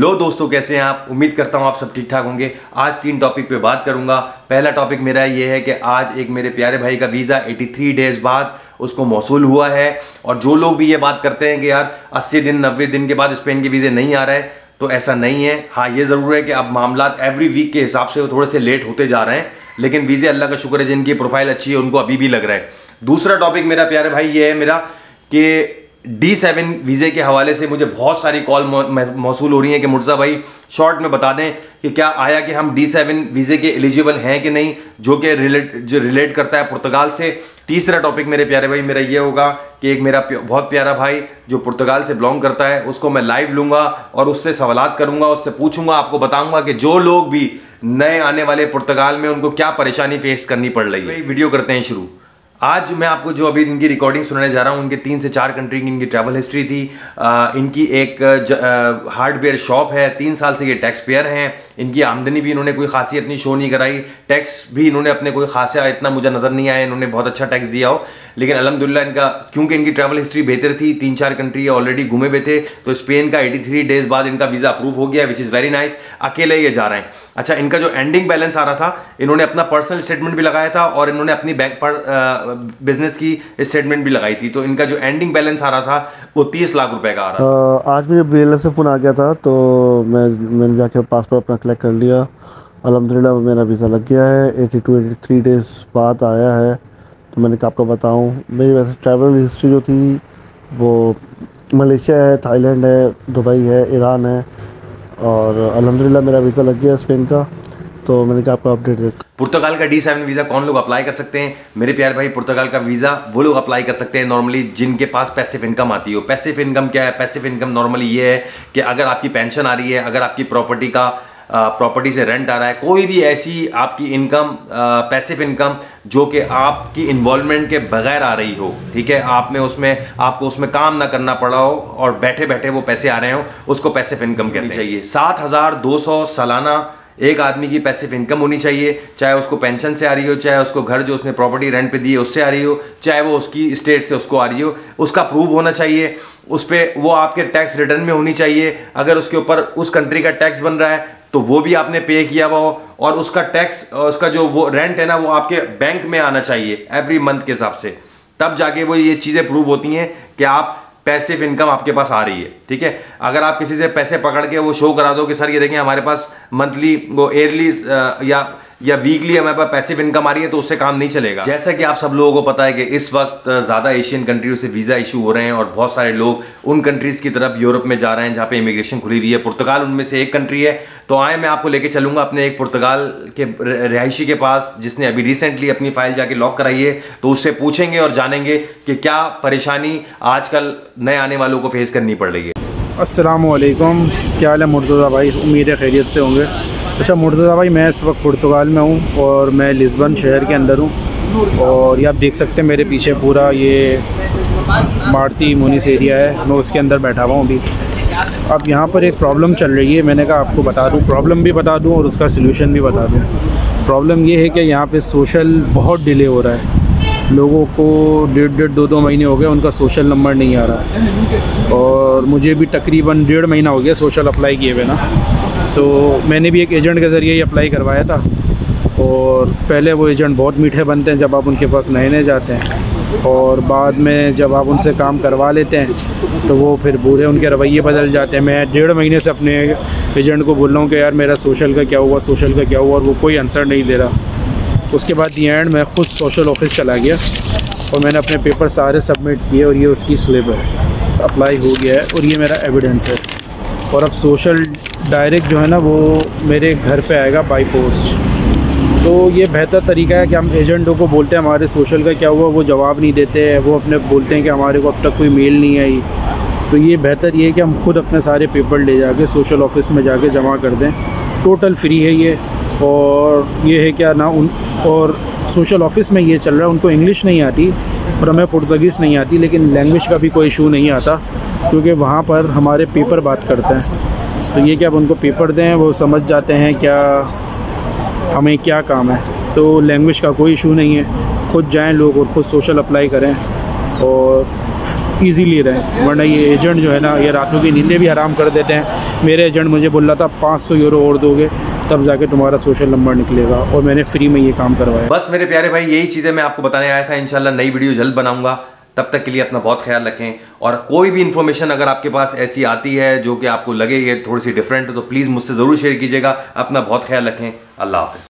Hello दोस्तों, कैसे हैं आप। उम्मीद करता हूं आप सब ठीक ठाक होंगे। आज 3 टॉपिक पे बात करूंगा। पहला टॉपिक मेरा ये है कि आज एक मेरे प्यारे भाई का वीज़ा 83 डेज बाद उसको मौसूल हुआ है। और जो लोग भी ये बात करते हैं कि यार 80 दिन 90 दिन के बाद स्पेन के वीज़े नहीं आ रहे हैं, तो ऐसा नहीं है। हाँ, ये ज़रूर है कि अब मामला एवरी वीक के हिसाब से वो थोड़े से लेट होते जा रहे हैं, लेकिन वीज़े अल्लाह का शुक्र है जिनकी प्रोफाइल अच्छी है उनको अभी भी लग रहा है। दूसरा टॉपिक मेरा प्यारे भाई ये है मेरा कि D7 वीज़े के हवाले से मुझे बहुत सारी कॉल मौसूल हो रही हैं कि मुर्जा भाई शॉर्ट में बता दें कि क्या आया कि हम D7 वीज़े के एलिजिबल हैं कि नहीं, जो कि रिलेट करता है पुर्तगाल से। तीसरा टॉपिक मेरे प्यारे भाई मेरा ये होगा कि एक मेरा बहुत प्यारा भाई जो पुर्तगाल से बिलोंग करता है उसको मैं लाइव लूँगा और उससे सवालात करूँगा, उससे पूछूंगा, आपको बताऊँगा कि जो लोग भी नए आने वाले पुर्तगाल में उनको क्या परेशानी फेस करनी पड़ रही है। वीडियो करते हैं शुरू। आज मैं आपको जो अभी इनकी रिकॉर्डिंग सुनाने जा रहा हूँ, उनके 3 से 4 कंट्री की इनकी ट्रैवल हिस्ट्री थी। इनकी एक हार्डवेयर शॉप है, 3 साल से ये टैक्स पेयर हैं। इनकी आमदनी भी इन्होंने कोई खासी इतनी शो नहीं कराई, टैक्स भी इन्होंने अपने कोई खासा इतना मुझे नज़र नहीं आया इन्होंने बहुत अच्छा टैक्स दिया हो। लेकिन अल्हम्दुलिल्लाह इनका क्योंकि इनकी ट्रैवल हिस्ट्री बेहतर थी, 3-4 कंट्री ऑलरेडी घूमे हुए थे, तो स्पेन का 83 डेज बाद इनका वीज़ा अप्रूव हो गया, विच इज़ वेरी नाइस। अकेले ये जा रहे हैं। अच्छा, इनका जो एंडिंग बैलेंस आ रहा था, इन्होंने अपना पर्सनल स्टेटमेंट भी लगाया था और इन्होंने अपनी बैंक पर बिजनेस की स्टेटमेंट भी लगाई थी, तो इनका जो एंडिंग बैलेंस आ रहा था वो 30 लाख रुपए का आ रहा था। आज मुझे BLS से फ़ोन आ गया था, तो मैंने जाके पासपोर्ट अपना कलेक्ट कर लिया। अल्हम्दुलिल्लाह मेरा वीज़ा लग गया है, 82-83 डेज़ बाद आया है। तो मैंने कहा आपको बताऊं, मेरी वैसे ट्रैवल हिस्ट्री जो थी वो मलेशिया है, थाईलैंड है, दुबई है, ईरान है, और अल्हम्दुलिल्लाह मेरा वीज़ा लग गया स्पेन का। तो मैंने कहा आपको अपडेट दे। पुर्तगाल का D7 वीज़ा कौन लोग अप्लाई कर सकते हैं मेरे प्यारे भाई। पुर्तगाल का वीज़ा वो लोग अप्लाई कर सकते हैं नॉर्मली जिनके पास पैसिव इनकम आती हो। पैसिव इनकम क्या है? पैसिव इनकम नॉर्मली ये है कि अगर आपकी पेंशन आ रही है, अगर आपकी प्रॉपर्टी से रेंट आ रहा है, कोई भी ऐसी आपकी इनकम पैसिव इनकम जो कि आपकी इन्वॉल्वमेंट के बगैर आ रही हो, ठीक है, आपको उसमें काम ना करना पड़ा हो और बैठे बैठे वो पैसे आ रहे हो, उसको पैसिव इनकम कहनी चाहिए। 7,200 सालाना एक आदमी की पैसिव इनकम होनी चाहिए, चाहे उसको पेंशन से आ रही हो, चाहे उसको घर जो उसने प्रॉपर्टी रेंट पे दी है उससे आ रही हो, चाहे वो उसकी स्टेट से उसको आ रही हो, उसका प्रूव होना चाहिए। उस पर वो आपके टैक्स रिटर्न में होनी चाहिए। अगर उसके ऊपर उस कंट्री का टैक्स बन रहा है तो वो भी आपने पे किया हुआ हो, और उसका टैक्स, उसका जो वो रेंट है ना, वो आपके बैंक में आना चाहिए एवरी मंथ के हिसाब से। तब जाके वो ये चीज़ें प्रूव होती हैं कि आप पैसिव इनकम आपके पास आ रही है, ठीक है। अगर आप किसी से पैसे पकड़ के वो शो करा दो कि सर ये देखें हमारे पास मंथली वो ईयरली या वीकली हमारे पास पैसिव इनकम आ रही है, तो उससे काम नहीं चलेगा। जैसा कि आप सब लोगों को पता है कि इस वक्त ज़्यादा एशियन कंट्रीज से वीज़ा इशू हो रहे हैं और बहुत सारे लोग उन कंट्रीज़ की तरफ यूरोप में जा रहे हैं जहाँ पे इमिग्रेशन खुली हुई है। पुर्तगाल उनमें से एक कंट्री है। तो आए मैं आपको लेके चलूँगा अपने एक पुर्तगाल के रिहायशी के पास जिसने अभी रिसेंटली अपनी फ़ाइल जाके लॉक कराई है, तो उससे पूछेंगे और जानेंगे कि क्या परेशानी आजकल नए आने वालों को फेस करनी पड़ रही है। अस्सलामु अलैकुम, क्या हाल है मुर्तज़ा भाई? उम्मीद है खैरियत से होंगे। अच्छा मुर्तज़ा भाई, मैं इस वक्त पुर्तगाल में हूँ और मैं लिस्बन शहर के अंदर हूँ, और ये आप देख सकते हैं मेरे पीछे पूरा ये मार्ती मुनिस एरिया है, मैं उसके अंदर बैठा हुआ हूँ अभी। अब यहाँ पर एक प्रॉब्लम चल रही है, मैंने कहा आपको बता दूँ, प्रॉब्लम भी बता दूँ और उसका सलूशन भी बता दूँ। प्रॉब्लम ये है कि यहाँ पे सोशल बहुत डिले हो रहा है। लोगों को 1.5-2 महीने हो गए उनका सोशल नंबर नहीं आ रहा है, और मुझे भी तकरीबन 1.5 महीना हो गया सोशल अप्लाई किए हुए ना। तो मैंने भी एक एजेंट के ज़रिए ही अप्लाई करवाया था, और पहले वो एजेंट बहुत मीठे बनते हैं जब आप उनके पास नए जाते हैं, और बाद में जब आप उनसे काम करवा लेते हैं तो वो फिर बुरे उनके रवैये बदल जाते हैं। मैं 1.5 महीने से अपने एजेंट को बोल रहा हूँ कि यार मेरा सोशल का क्या हुआ, सोशल का क्या हुआ, और वो कोई आंसर नहीं दे रहा। उसके बाद दी एंड मैं ख़ुद सोशल ऑफिस चला गया और मैंने अपने पेपर सारे सबमिट किए, और ये उसकी स्लिप है, अप्लाई हो गया है और ये मेरा एविडेंस है। और अब सोशल डायरेक्ट जो है ना वो मेरे घर पे आएगा बाई पोस्ट। तो ये बेहतर तरीका है कि हम एजेंटों को बोलते हैं हमारे सोशल का क्या हुआ, वो जवाब नहीं देते हैं, वो अपने बोलते हैं कि हमारे को अब तक कोई मेल नहीं आई। तो ये बेहतर ये है कि हम खुद अपने सारे पेपर ले जाके सोशल ऑफिस में जाके जमा कर दें। टोटल फ्री है ये, और ये है क्या ना और सोशल ऑफिस में ये चल रहा है, उनको इंग्लिश नहीं आती और हमें पुर्तगीज़ नहीं आती, लेकिन लैंग्वेज का भी कोई इशू नहीं आता क्योंकि वहाँ पर हमारे पेपर बात करते हैं। तो ये कि आप उनको पेपर दें, वो समझ जाते हैं क्या हमें क्या काम है। तो लैंग्वेज का कोई इशू नहीं है, ख़ुद जाएं लोग और ख़ुद सोशल अप्लाई करें, और ईजीली रहें, वरना ये एजेंट जो है ना ये रातों की नींदें भी हराम कर देते हैं। मेरे एजेंट मुझे बोल रहा था 500 यूरो और दोगे तब जाके तुम्हारा सोशल नंबर निकलेगा, और मैंने फ्री में ये काम करवाया। बस मेरे प्यारे भाई यही चीज़ें मैं आपको बताने आया था। इंशाल्लाह नई वीडियो जल्द बनाऊंगा, तब तक के लिए अपना बहुत ख्याल रखें। और कोई भी इन्फॉर्मेशन अगर आपके पास ऐसी आती है जो कि आपको लगे ये थोड़ी सी डिफरेंट है तो प्लीज़ मुझसे ज़रूर शेयर कीजिएगा। अपना बहुत ख्याल रखें। अल्लाह हाफ़िज़।